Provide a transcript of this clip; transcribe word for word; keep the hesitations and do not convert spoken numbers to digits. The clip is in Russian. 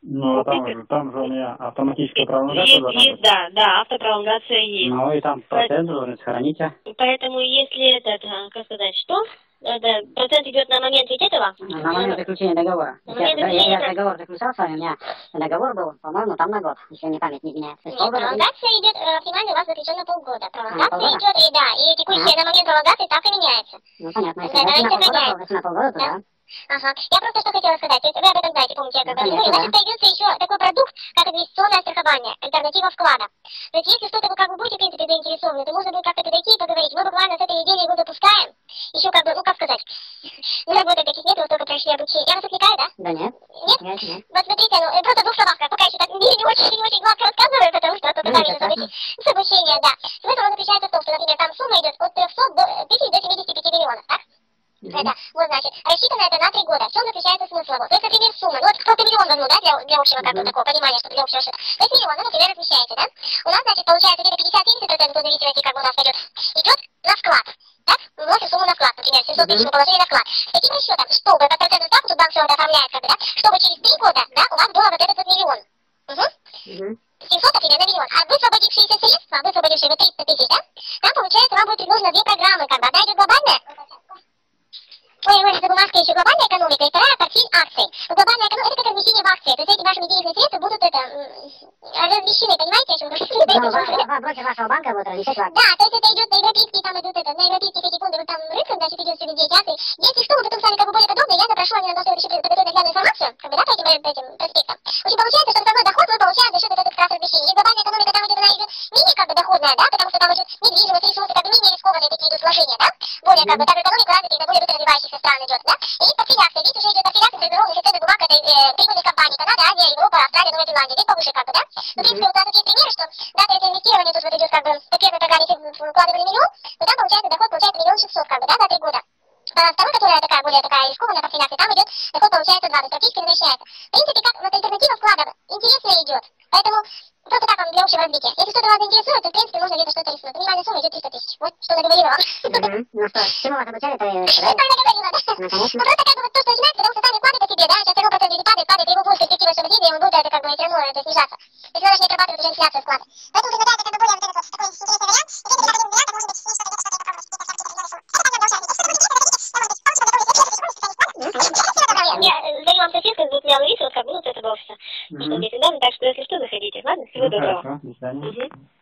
Ну, там же, там же у меня автоматическая пролонгация должна Есть, быть. да, да, автопролонгация есть. Ну, и там процент должен сохраните. Поэтому, если этот, как сказать, что? Это, процент идет на момент ведь этого? На момент заключения договора. На момент я, заключения я, я договор заключал с вами, у меня договор был, по-моему, там на год, если мне память не изменяет. Нет, пролонгация идет, оптимально у вас заключен на полгода. Пролонгация а, идет, и да, и текущая а. на момент пролонгации ставка меняется. Ну, понятно, если, да, если, на, полгода, полгода, если на полгода, то да. да. Ага. Я просто что хотела сказать, то есть вы об этом знаете, помните, я как бы говорю, да. значит, появился еще такой продукт, как инвестиционное страхование, альтернатива вклада. То есть если что-то вы как бы будете, в принципе, заинтересованы, то можно будет как-то подойти и поговорить. Мы буквально с этой недели его запускаем, еще как бы, ну как сказать, ну работы таких нет, вы только прошли обучение. Я вас отвлекаю, да? Да нет. Нет? Нет, нет. Вот смотрите, ну просто в двух словах, пока еще так не, не очень, не очень гладко рассказываю, потому что только сами с обучения, с обучения, да. Смысл заключается в том, что, например, там сумма идет от трёхсот тысяч до семидесяти пяти миллионов, так? Mm-hmm. Это, вот, значит, рассчитано это на три года. В чем заключается смысл его? То есть, например, сумма, ну вот кто-то миллион возьму, да, для, для общего, как бы, mm-hmm. такого понимания, что для общего счета. То есть миллион, ну, например, размещаете, да? У нас, значит, получается где-то пятьдесят-семьдесят процентов, в зависимости, как бы у нас пойдет, идет на вклад. Так? Мы вносим сумму на вклад, например, семьсот тысяч мы положили на вклад. С таким расчетом, чтобы, под процентную ставку, тут банк все это оформляет, как бы, да, чтобы через три года, да, у вас было вот этот вот миллион. Угу. Mm-hmm. семьсот, например, на миллион. А высвободившиеся средства, высвободившие вот триста тысяч, да, там, получается, вам будет предложено две программы, как бы, одна идет глобальная. Ой, ой, это бумажка еще глобальная экономика, и вторая портфель акций. Глобальная экономика, это как размещение в акции. То есть эти ваши денежные средства будут это размещены, понимаете, о чем я говорю? Да, брокер вашего банка будет размещать вас. Да, то есть это идет на европейские, там идут это, на европейских эти фондовых там рынках, значит, идет среди эти акции. Если что, вы потом сами как бы более подробно, я запрошу, они нам должны подготовить наглядную информацию, как бы, да, по этим, по этим проспектам. В общем, получается, что основной доход мы получаем за счет вот этого как раз размещения. Есть глобальная экономика, там идет, она идет менее как бы доходная, да, потому что там идет недвижимость, ресурсы, как бы менее рискованные такие идут вложения, да, более как бы, так экономика развитых, более развивающихся стран идет, да. И портфель акций, здесь уже идет портфель акций, формированных из ценных бумаг этой э, прибыльных компаний, Канада, Азия, Европа, Австралия, Новая Зеландия, здесь повыше как бы, да. Ну, в принципе, у нас тут есть примеры, что даже если инвестирование тут вот идет как бы по первой программе, если вкладывали миллион, то там получается доход, получается миллион шестьсот как бы, да, за три года. А второй, которая такая более такая рискованная портфель акций, там идет доход получается два, то есть практически возвращается. В принципе, как вот альтернатива вкладов интересная идет, поэтому просто так вам для общего развития. Если что-то вас интересует, то в принципе можно где-то что-то рискнуть. Минимальная сумма идет триста тысяч. Вот что наговорила вам. Ну что, чему вас обучали, то и... Правильно говорила, да? Ну, конечно. Ну, просто как бы вот то, что начинается, потому что сами вклады по себе, да, сейчас все равно процент падает, падает, и его будет перспектива, что деньги, он будет это как бы все равно это снижаться. То есть надо же не отрабатывать уже инфляцию вклада. Поэтому предлагается как бы более вот этот вот такой интересный вариант. И если это вариант, то может быть, что-то где-то что-то попробовать, где-то что-то я звоню вам соседка, тут меня ловит, вот как бы, ну, это было все. Так что, если что, заходите. Ладно, всего доброго. Хорошо, до свидания.